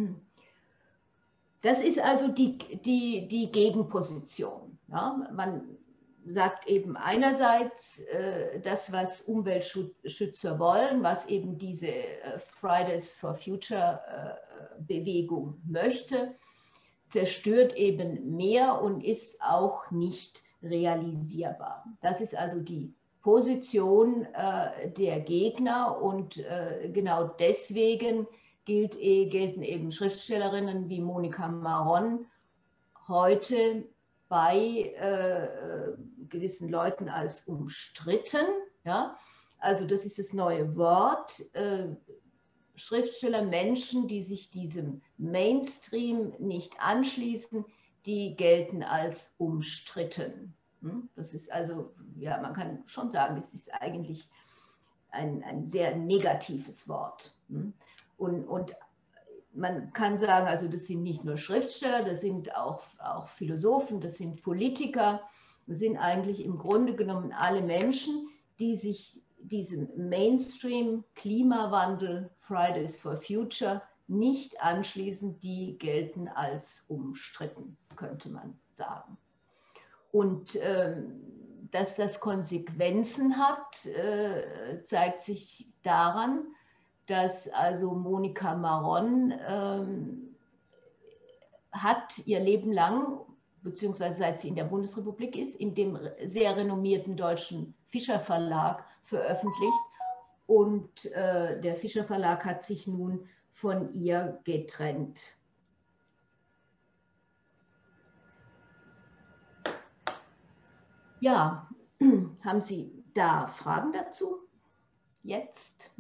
Das ist also die Gegenposition. Ja? Man sagt eben einerseits das, was Umweltschützer wollen, was eben diese Fridays for Future Bewegung möchte, zerstört eben mehr und ist auch nicht realisierbar. Das ist also die Position der Gegner und genau deswegen gelten eben Schriftstellerinnen wie Monika Maron heute bei gewissen Leuten als umstritten. Ja? Also das ist das neue Wort. Schriftsteller, Menschen, die sich diesem Mainstream nicht anschließen, die gelten als umstritten. Das ist also, ja, man kann schon sagen, es ist eigentlich ein sehr negatives Wort. Und man kann sagen, also das sind nicht nur Schriftsteller, das sind auch Philosophen, das sind Politiker, das sind eigentlich im Grunde genommen alle Menschen, die sich diesem Mainstream, Klimawandel, Fridays for Future nicht anschließen, die gelten als umstritten, könnte man sagen. Und dass das Konsequenzen hat, zeigt sich daran, dass also Monika Maron hat ihr Leben lang, beziehungsweise seit sie in der Bundesrepublik ist, in dem sehr renommierten deutschen Fischer Verlag veröffentlicht. Und der Fischer Verlag hat sich nun von ihr getrennt. Ja, haben Sie da Fragen dazu? Jetzt?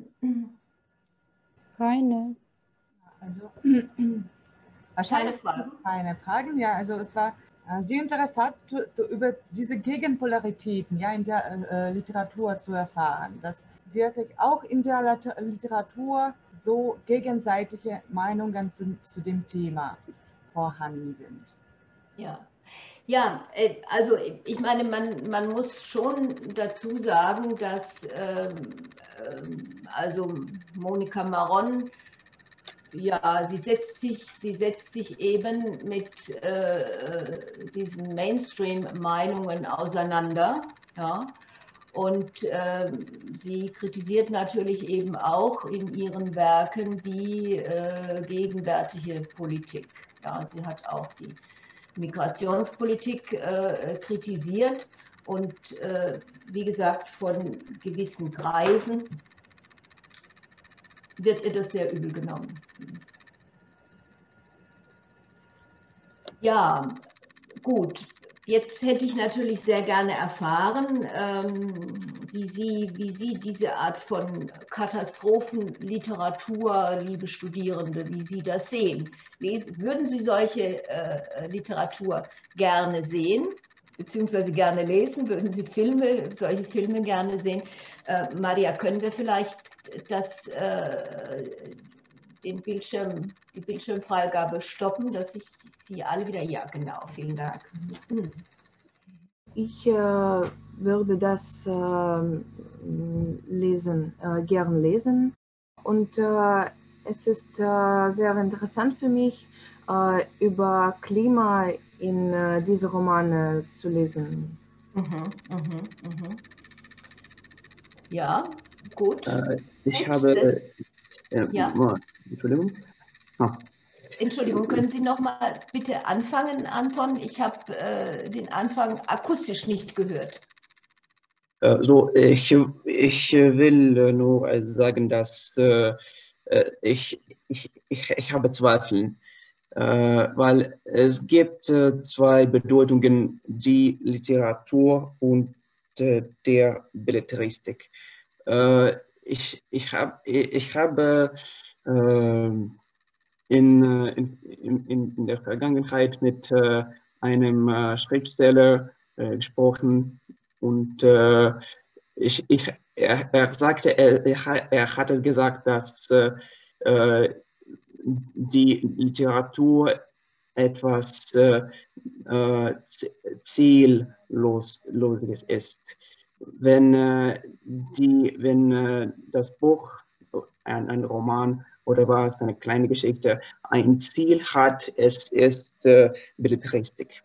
Keine. Also Keine wahrscheinlich Fragen. keine Fragen. Ja, also es war sehr interessant, über diese Gegenpolaritäten ja, in der Literatur zu erfahren, dass wirklich auch in der Literatur so gegenseitige Meinungen zu dem Thema vorhanden sind. Ja. Ja, also ich meine, man muss schon dazu sagen, dass also Monika Maron, ja, sie setzt sich eben mit diesen Mainstream-Meinungen auseinander, ja, und sie kritisiert natürlich eben auch in ihren Werken die gegenwärtige Politik. Ja, sie hat auch die Migrationspolitik kritisiert und wie gesagt, von gewissen Kreisen wird ihr das sehr übel genommen. Ja, gut. Jetzt hätte ich natürlich sehr gerne erfahren, wie Sie diese Art von Katastrophenliteratur, liebe Studierende, wie Sie das sehen. Würden Sie solche Literatur gerne sehen, beziehungsweise gerne lesen? Würden Sie solche Filme gerne sehen? Maria, können wir vielleicht die Bildschirmfreigabe stoppen, dass ich Sie alle wieder, ja genau, vielen Dank. Ich würde das gern lesen und es ist sehr interessant für mich, über Klima in diese Romane zu lesen. Ja, gut. Ich habe, ja. Entschuldigung. Entschuldigung, können Sie noch mal bitte anfangen, Anton? Ich habe den Anfang akustisch nicht gehört. Ich will nur sagen, dass ich habe Zweifel, weil es gibt zwei Bedeutungen, die Literatur und der Belletristik. Ich habe in der Vergangenheit mit einem Schriftsteller gesprochen und er sagte, er hatte gesagt, dass die Literatur etwas Zielloses ist. Wenn das Buch, ein Roman oder was, eine kleine Geschichte, ein Ziel hat, es ist Belletristik.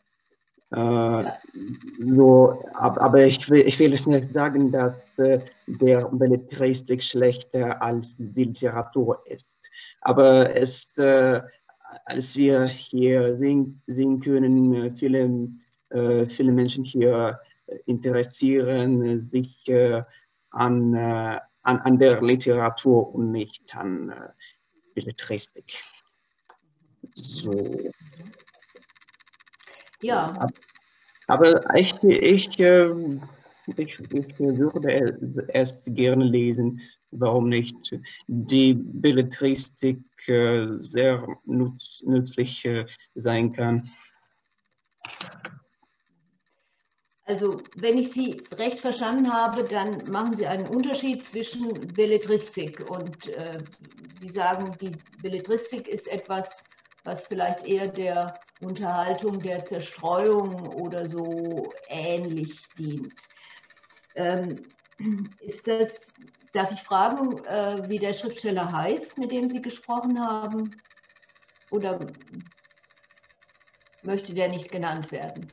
Aber ich will es nicht sagen, dass der Belletristik schlechter als die Literatur ist. Aber als wir hier sehen können, viele Menschen hier interessieren sich an der Literatur und nicht an Belletristik. So. Ja. Aber ich würde es gerne lesen. Warum nicht? Die Belletristik sehr nützlich sein kann. Also, wenn ich Sie recht verstanden habe, dann machen Sie einen Unterschied zwischen Belletristik und Sie sagen, die Belletristik ist etwas, was vielleicht eher der Unterhaltung, der Zerstreuung oder so ähnlich dient. Darf ich fragen, wie der Schriftsteller heißt, mit dem Sie gesprochen haben? Oder möchte der nicht genannt werden?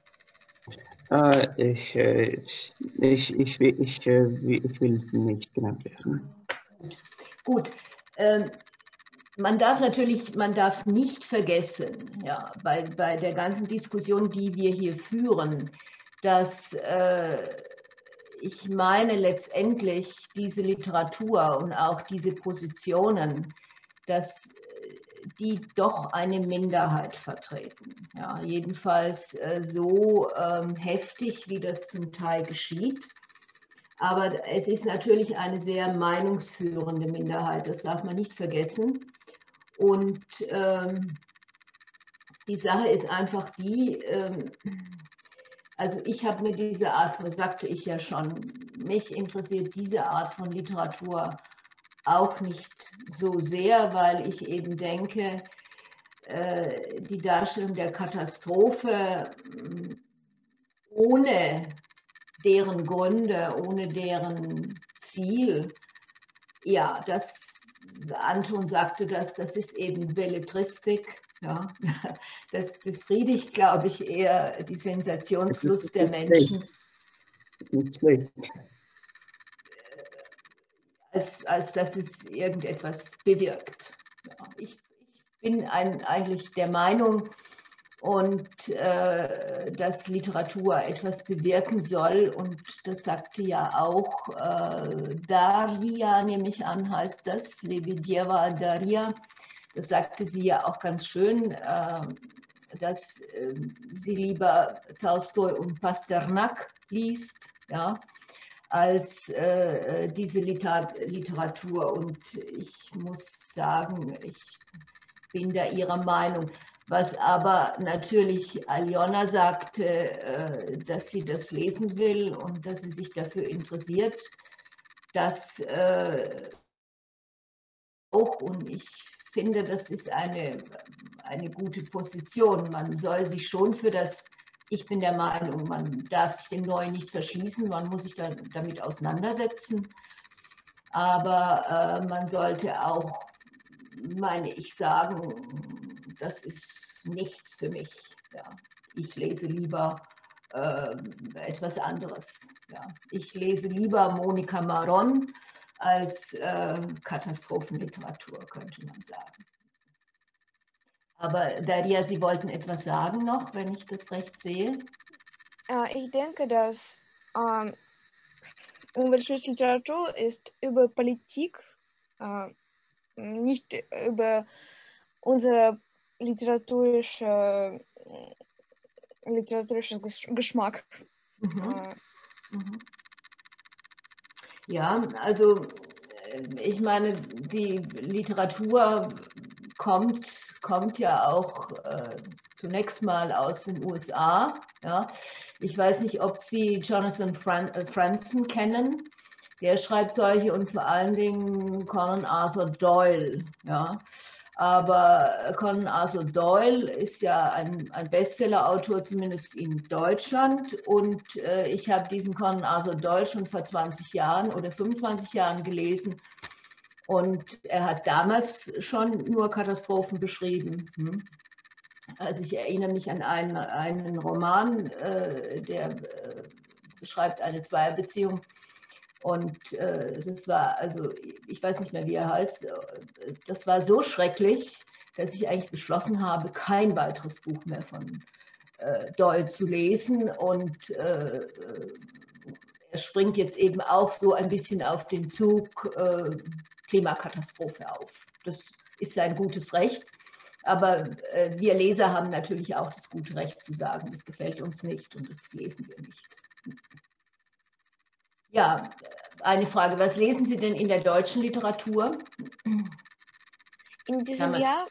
Ich will nicht genannt werden. Gut. Man darf nicht vergessen, ja, bei der ganzen Diskussion, die wir hier führen, dass ich meine letztendlich diese Literatur und auch diese Positionen, dass die doch eine Minderheit vertreten. Ja, jedenfalls so heftig, wie das zum Teil geschieht. Aber es ist natürlich eine sehr meinungsführende Minderheit, das darf man nicht vergessen. Und die Sache ist einfach die, also ich habe mir diese Art, sagte ich ja schon, mich interessiert diese Art von Literatur auch nicht so sehr, weil ich eben denke, die Darstellung der Katastrophe ohne deren Gründe, ohne deren Ziel, ja, Anton sagte das ist eben Belletristik. Ja, das befriedigt, glaube ich, eher die Sensationslust der Menschen. Nicht schlecht. Als dass es irgendetwas bewirkt. Ja, ich bin eigentlich der Meinung, dass Literatur etwas bewirken soll. Und das sagte ja auch Daria, nehme ich an, heißt das, Lebedjewa Daria. Das sagte sie ja auch ganz schön, dass sie lieber Tolstoi und Pasternak liest, ja, als diese Literatur. Und ich muss sagen, ich bin da ihrer Meinung. Was aber natürlich Aljona sagte, dass sie das lesen will und dass sie sich dafür interessiert, das auch. Und ich finde, das ist eine gute Position. Man soll sich schon ich bin der Meinung, man darf sich dem Neuen nicht verschließen, man muss sich damit auseinandersetzen. Aber man sollte auch, meine ich, sagen, das ist nichts für mich. Ja. Ich lese lieber etwas anderes. Ja. Ich lese lieber Monika Maron als Katastrophenliteratur, könnte man sagen. Aber Daria, Sie wollten etwas sagen noch, wenn ich das recht sehe? Ich denke, dass Umweltschutzliteratur ist über Politik, nicht über unsere literarisches Geschmack. Ja, also ich meine, die Literatur kommt ja auch zunächst mal aus den USA. Ja. Ich weiß nicht, ob Sie Jonathan Franzen kennen. Der schreibt solche und vor allen Dingen Conan Arthur Doyle. Ja. Aber Conan Arthur Doyle ist ja ein Bestseller-Autor, zumindest in Deutschland. Und ich habe diesen Conan Arthur Doyle schon vor 20 Jahren oder 25 Jahren gelesen. Und er hat damals schon nur Katastrophen beschrieben. Also ich erinnere mich an einen Roman, der beschreibt eine Zweierbeziehung. Und das war, also ich weiß nicht mehr, wie er heißt, das war so schrecklich, dass ich eigentlich beschlossen habe, kein weiteres Buch mehr von Doyle zu lesen. Und er springt jetzt eben auch so ein bisschen auf den Zug Klimakatastrophe auf. Das ist sein gutes Recht. Aber wir Leser haben natürlich auch das gute Recht zu sagen, das gefällt uns nicht und das lesen wir nicht. Ja, eine Frage, was lesen Sie denn in der deutschen Literatur? In diesem Jahr,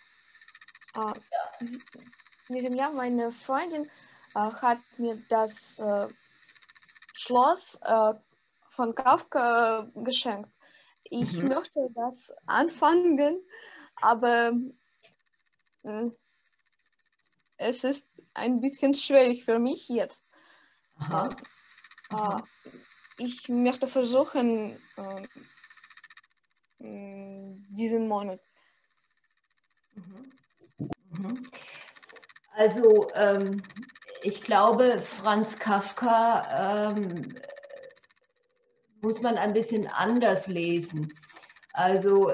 meine Freundin hat mir das Schloss von Kafka geschenkt. Ich möchte das anfangen, aber es ist ein bisschen schwierig für mich jetzt. Ich möchte versuchen, diesen Monat. Also ich glaube, Franz Kafka muss man ein bisschen anders lesen. Also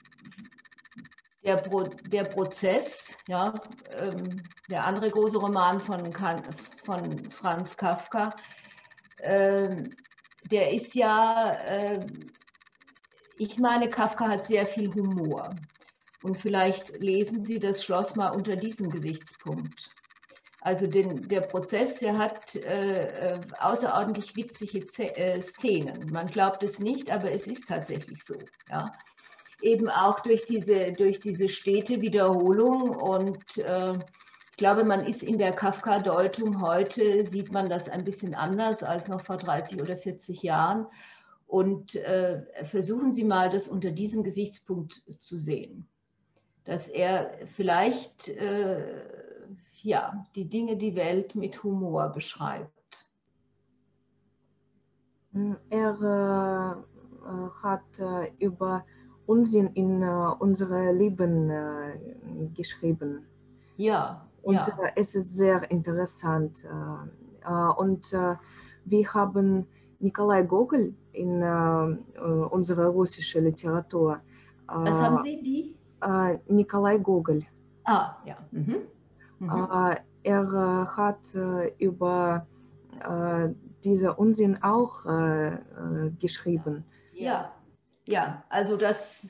der Prozess, ja, der andere große Roman von Franz Kafka, der ist ja, ich meine, Kafka hat sehr viel Humor. Und vielleicht lesen Sie das Schloss mal unter diesem Gesichtspunkt. Also der Prozess, der hat außerordentlich witzige Szenen. Man glaubt es nicht, aber es ist tatsächlich so. Ja. Eben auch durch diese stete Wiederholung. Und ich glaube, man ist in der Kafka-Deutung heute, sieht man das ein bisschen anders als noch vor 30 oder 40 Jahren. Und versuchen Sie mal, das unter diesem Gesichtspunkt zu sehen. Dass er vielleicht ja, die Dinge, die Welt mit Humor beschreibt. Er hat über Unsinn in unserem Leben geschrieben. Ja. Und ja. Es ist sehr interessant. Und wir haben Nikolai Gogol in unserer russischen Literatur. Was haben Sie, die? Nikolai Gogol. Ah, ja. Er hat über diesen Unsinn auch geschrieben. Ja, ja, also das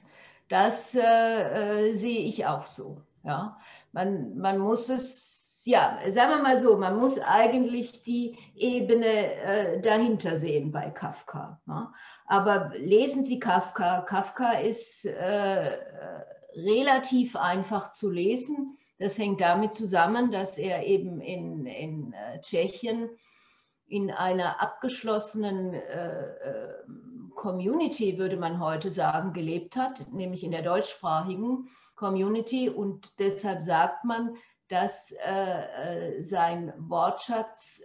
sehe ich auch so. Ja. Man muss es, ja, sagen wir mal so, man muss eigentlich die Ebene dahinter sehen bei Kafka. Ja. Aber lesen Sie Kafka. Kafka ist relativ einfach zu lesen. Das hängt damit zusammen, dass er eben in Tschechien in einer abgeschlossenen Community, würde man heute sagen, gelebt hat, nämlich in der deutschsprachigen Community. Und deshalb sagt man, dass sein Wortschatz,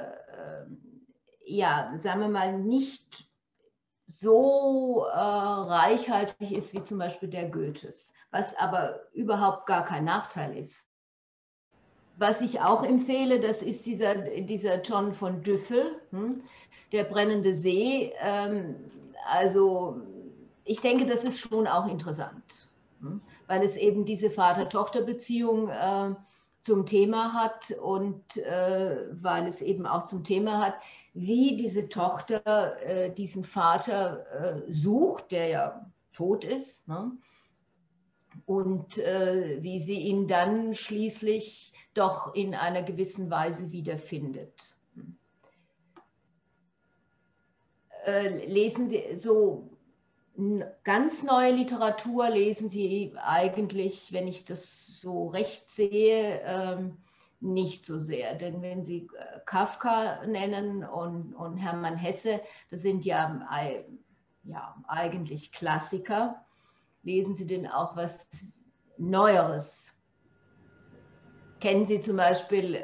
ja, sagen wir mal, nicht so reichhaltig ist wie zum Beispiel der Goethes, was aber überhaupt gar kein Nachteil ist. Was ich auch empfehle, das ist dieser John von Düffel, der brennende See. Also ich denke, das ist schon auch interessant, weil es eben diese Vater-Tochter-Beziehung zum Thema hat und weil es eben auch zum Thema hat, wie diese Tochter diesen Vater sucht, der ja tot ist, ne? Und wie sie ihn dann schließlich doch in einer gewissen Weise wiederfindet. Lesen Sie so, Ganz neue Literatur lesen Sie eigentlich, wenn ich das so recht sehe, nicht so sehr. Denn wenn Sie Kafka nennen und Hermann Hesse, das sind ja eigentlich Klassiker. Lesen Sie denn auch was Neueres? Kennen Sie zum Beispiel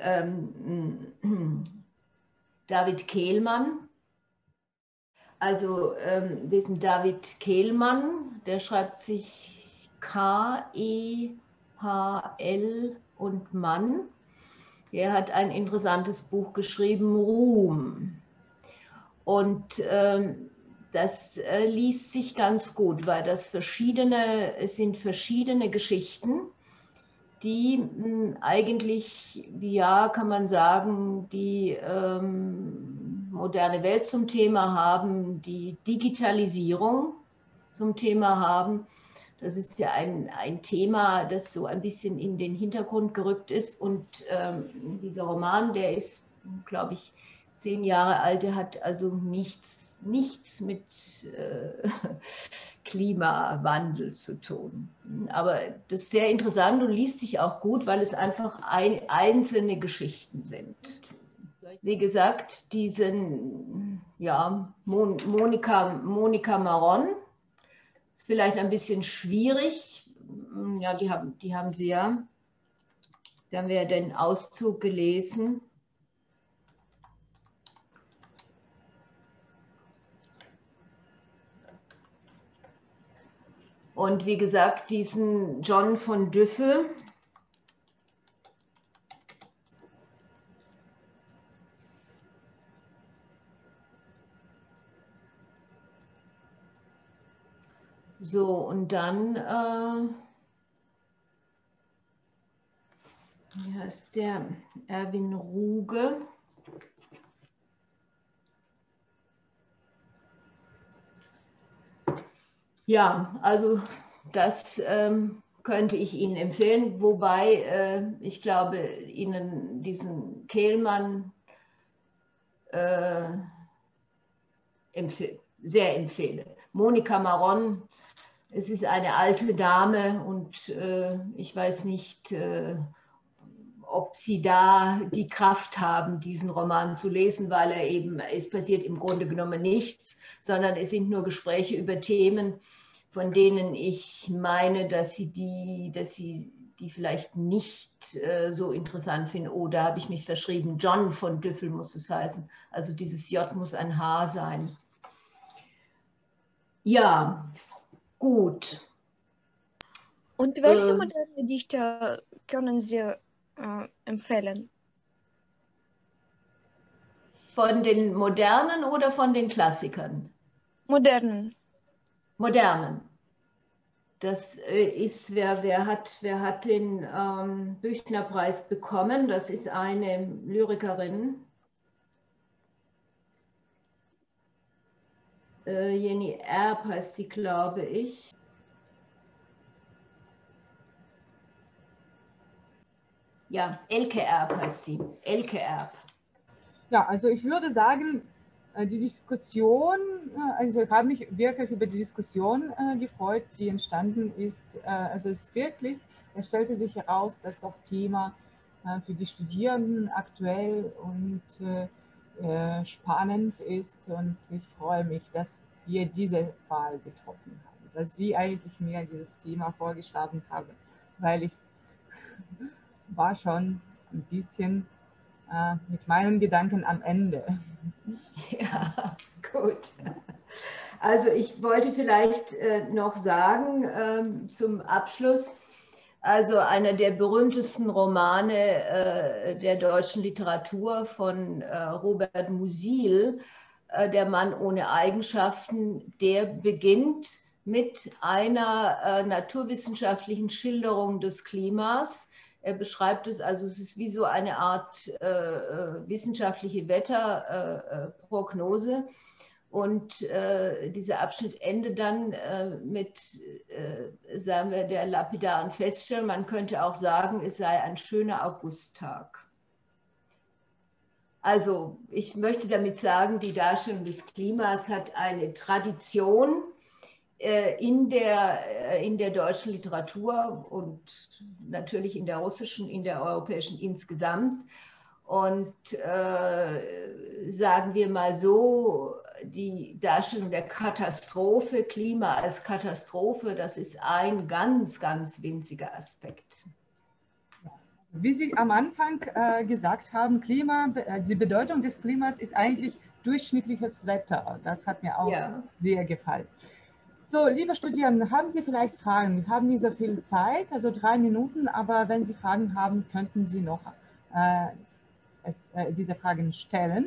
David Kehlmann? Also diesen David Kehlmann, der schreibt sich K-E-H-L und Mann. Er hat ein interessantes Buch geschrieben, Ruhm. Und das liest sich ganz gut, weil es sind verschiedene Geschichten, die eigentlich, ja, kann man sagen, die moderne Welt zum Thema haben, die Digitalisierung zum Thema haben. Das ist ja ein Thema, das so ein bisschen in den Hintergrund gerückt ist. Und dieser Roman, der ist, glaube ich, 10 Jahre alt, der hat also nichts mit Klimawandel zu tun. Aber das ist sehr interessant und liest sich auch gut, weil es einfach einzelne Geschichten sind. Wie gesagt, diesen, ja, Monika Maron ist vielleicht ein bisschen schwierig. Ja, die haben Sie ja. Da haben wir ja den Auszug gelesen. Und wie gesagt, diesen John von Düffel, so, und dann, wie heißt der? Erwin Ruge. Ja, also das könnte ich Ihnen empfehlen, wobei ich glaube, Ihnen diesen Kehlmann sehr empfehle. Monika Maron, es ist eine alte Dame und ich weiß nicht, ob Sie da die Kraft haben, diesen Roman zu lesen, weil es passiert im Grunde genommen nichts, sondern es sind nur Gespräche über Themen, von denen ich meine, dass Sie die vielleicht nicht so interessant finden. Oh, da habe ich mich verschrieben. John von Düffel muss es heißen. Also dieses J muss ein H sein. Ja, gut. Und welche moderne Dichter können Sie empfehlen? Von den Modernen oder von den Klassikern? Modernen. Modernen. Das ist, wer hat den Büchnerpreis bekommen? Das ist eine Lyrikerin. Jenny Erb heißt sie, glaube ich. Ja, Elke Erb heißt sie. Elke Erb. Ja, also ich würde sagen, die Diskussion, also ich habe mich wirklich über die Diskussion gefreut, die entstanden ist. Also es stellte sich heraus, dass das Thema für die Studierenden aktuell und spannend ist, und ich freue mich, dass wir diese Wahl getroffen haben, dass Sie eigentlich mir dieses Thema vorgeschlagen haben, weil ich war schon ein bisschen mit meinen Gedanken am Ende. Ja, gut. Also ich wollte vielleicht noch sagen zum Abschluss, also einer der berühmtesten Romane der deutschen Literatur von Robert Musil, Der Mann ohne Eigenschaften, der beginnt mit einer naturwissenschaftlichen Schilderung des Klimas. Er beschreibt es, also es ist wie so eine Art wissenschaftliche Wetterprognose. Und dieser Abschnitt endet dann mit, sagen wir, der lapidaren Feststellung, man könnte auch sagen, es sei ein schöner Augusttag. Also ich möchte damit sagen, die Darstellung des Klimas hat eine Tradition. in der deutschen Literatur und natürlich in der russischen, in der europäischen insgesamt. Und sagen wir mal so, die Darstellung der Katastrophe, Klima als Katastrophe, das ist ein ganz, ganz winziger Aspekt. Wie Sie am Anfang gesagt haben, die Bedeutung des Klimas ist eigentlich durchschnittliches Wetter. Das hat mir auch sehr gefallen. So, liebe Studierende, haben Sie vielleicht Fragen? Wir haben nicht so viel Zeit, also 3 Minuten, aber wenn Sie Fragen haben, könnten Sie noch diese Fragen stellen.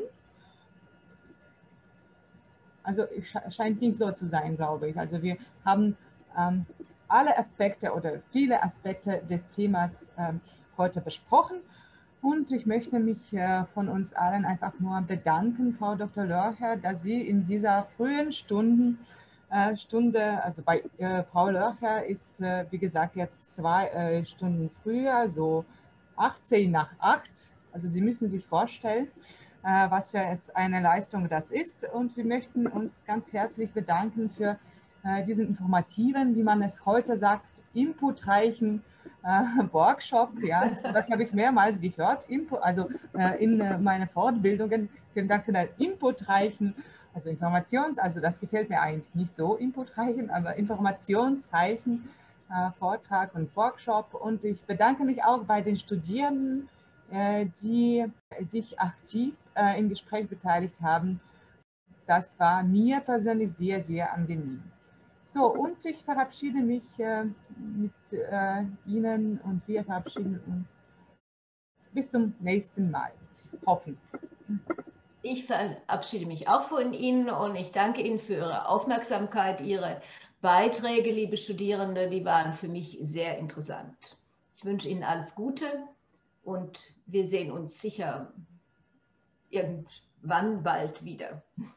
Also es scheint nicht so zu sein, glaube ich. Also wir haben alle Aspekte oder viele Aspekte des Themas heute besprochen. Und ich möchte mich von uns allen einfach nur bedanken, Frau Dr. Lörcher, dass Sie in dieser frühen Stunde, also bei Frau Lörcher ist, wie gesagt, jetzt 2 Stunden früher, so 18 nach 8. Also Sie müssen sich vorstellen, was für eine Leistung das ist. Und wir möchten uns ganz herzlich bedanken für diesen informativen, wie man es heute sagt, inputreichen Workshop. Ja, das habe ich mehrmals gehört. Also in meinen Fortbildungen. Vielen Dank für den inputreichen, also also das gefällt mir eigentlich nicht so, inputreichen, aber informationsreichen Vortrag und Workshop. Und ich bedanke mich auch bei den Studierenden, die sich aktiv im Gespräch beteiligt haben. Das war mir persönlich sehr, sehr angenehm. So, und ich verabschiede mich mit Ihnen und wir verabschieden uns bis zum nächsten Mal. Hoffen. Ich verabschiede mich auch von Ihnen und ich danke Ihnen für Ihre Aufmerksamkeit, Ihre Beiträge, liebe Studierende, die waren für mich sehr interessant. Ich wünsche Ihnen alles Gute und wir sehen uns sicher irgendwann bald wieder.